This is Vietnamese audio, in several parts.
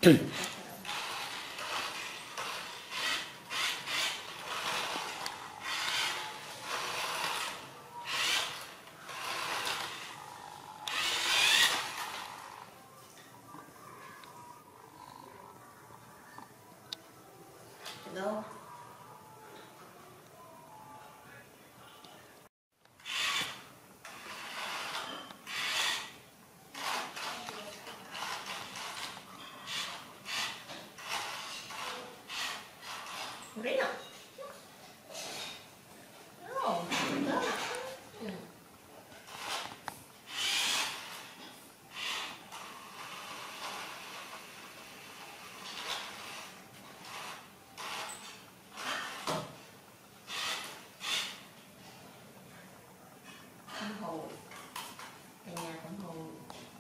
Đâu đấy à? No, đó. Tâm hồn, cả nhà tâm hồn.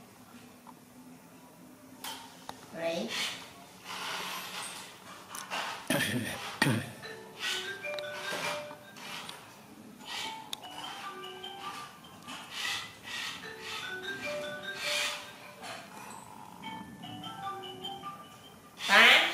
Right. Hả?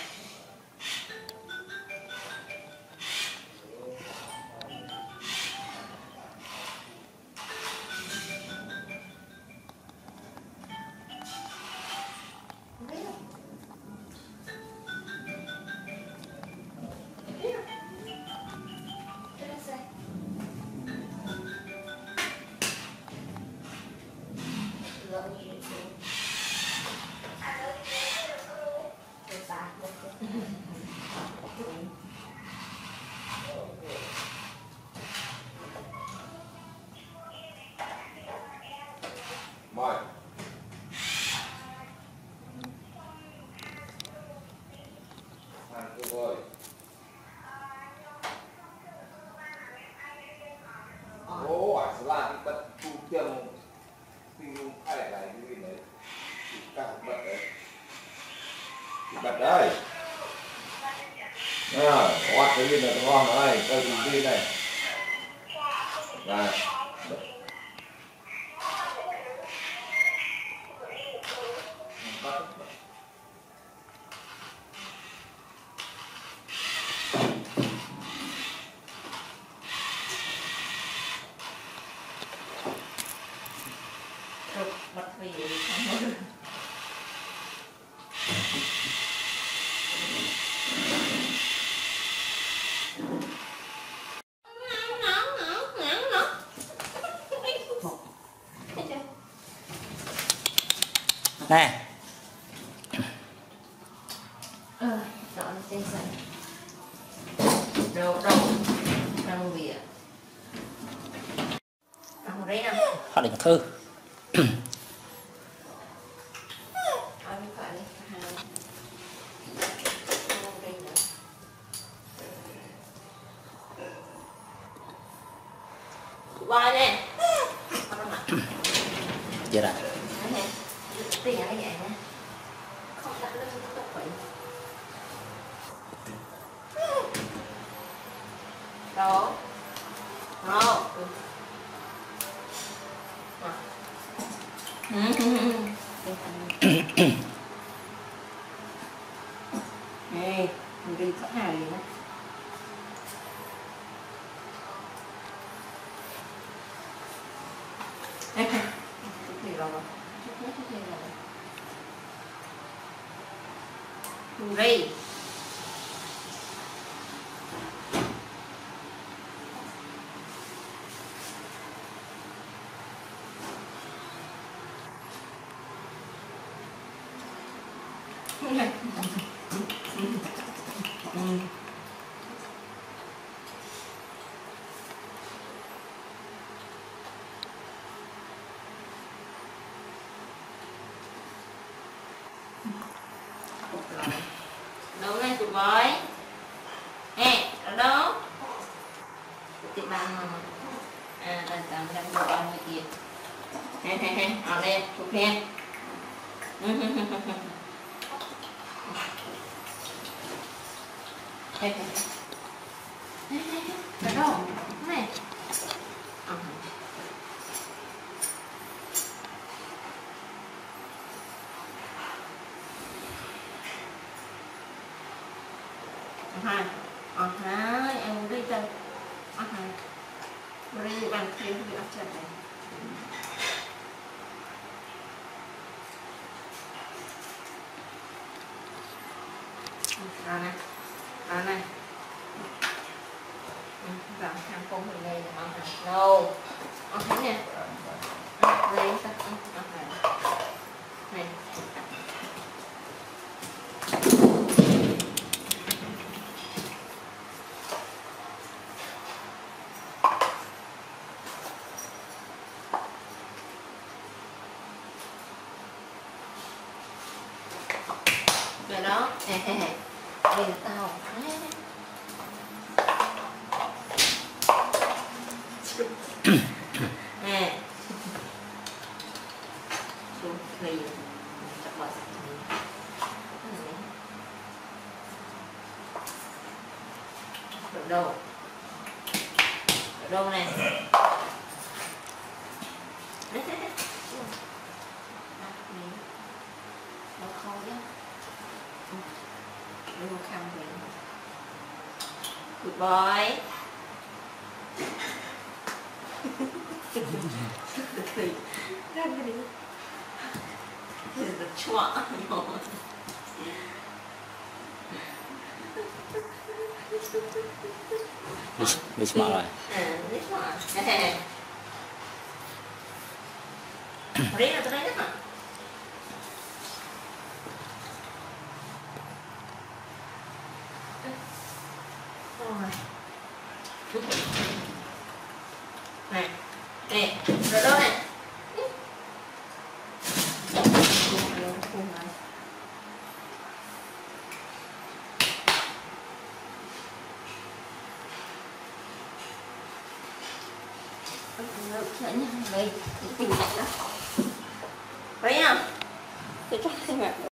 Mời. Hàng cô ơi. Ồ, à, sẽ là cái bật tu tiêm tinh dung hay là cái gì đấy. Các bật đấy. Bật đây. Quạt cái gì là ngon đây, tôi dùng đi này. Này. Bật vì không mơ. Nè. Dọn trên sân. Đâu việc. Đâu đấy nào. Họ định thư. Qua nè. Vậy là Tiền cái vậy nè. Không đặt lên không tập vậy. Đó. Đó. Nè, mình đi thoát nào gì đó. Chút gì rồi. Chút gì rồi. Đi. Đúng này tụi bói. Nè, ở đó. Tụi bạn mà. Tạm đang đồ ăn như kia. He, ở đây, chụp hen. Ở đâu? Này. hai hai em đi chân hai đi bằng thêm bị áp chặt này đó này làm tham công mình đây là đâu thấy nè đây này rồi đó đây là tao nè xuống thì chặt bớt đồ này nó khô chứ đồ khăm vậy good boy ra cái đi được chua Đi smart rồi. Đi smart. Đấy là tôi đấy đó. Này, nè, rồi đâu này. Đây, tìm lại đó. Thấy không? Tôi cho thêm